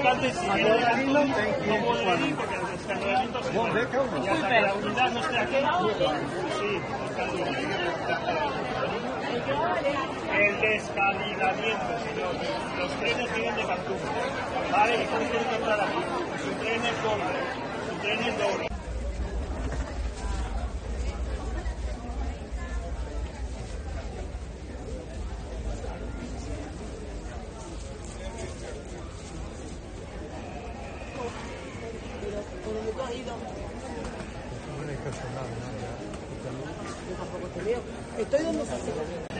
alcalde, si viene de Antón, no puede venir porque los descargamientos y hasta que la unidad no esté aquí. Sí, el descarrilamiento, señor. Los trenes vienen de Cancún. Vale, y tienen que entrar aquí. Su tren es doble. Su tren es doble. Estoy donde se